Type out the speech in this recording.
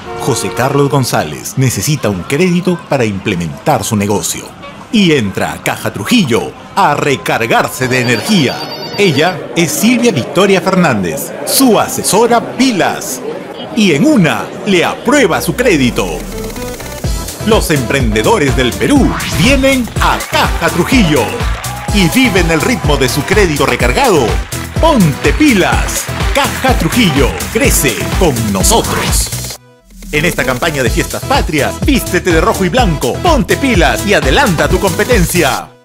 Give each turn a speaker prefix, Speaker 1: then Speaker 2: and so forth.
Speaker 1: José Carlos González necesita un crédito para implementar su negocio. Y entra a Caja Trujillo a recargarse de energía. Ella es Silvia Victoria Fernández, su asesora Pilas. Y en una le aprueba su crédito. Los emprendedores del Perú vienen a Caja Trujillo y viven el ritmo de su crédito recargado. ¡Ponte pilas! Caja Trujillo crece con nosotros. En esta campaña de fiestas patrias, vístete de rojo y blanco, ponte pilas y adelanta tu competencia.